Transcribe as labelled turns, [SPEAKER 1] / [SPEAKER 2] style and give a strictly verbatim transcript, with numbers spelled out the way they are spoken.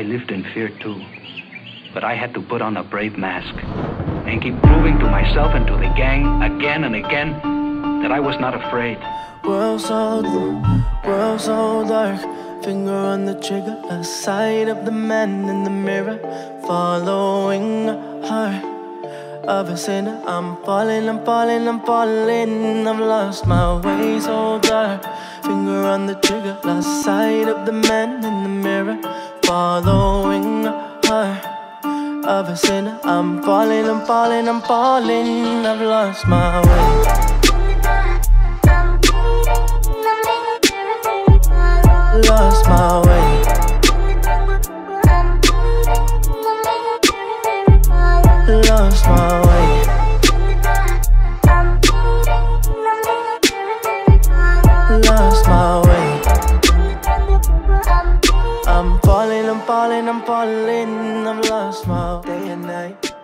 [SPEAKER 1] lived in fear too. But I had to put on a brave mask and keep proving to myself and to the gang again and again that I was not afraid.
[SPEAKER 2] World so dark, world so dark. Finger on the trigger, a sight of the man in the mirror, following a heart of a sinner. I'm falling, I'm falling, I'm falling. I've lost my way, so dark. Finger on the trigger, lost sight of the man in the mirror, following a heart of a sinner. I'm falling, I'm falling, I'm falling. I've lost my way. Lost my way. Lost my way. Lost my way. I'm falling, I'm falling, I'm falling. I've lost my day and night.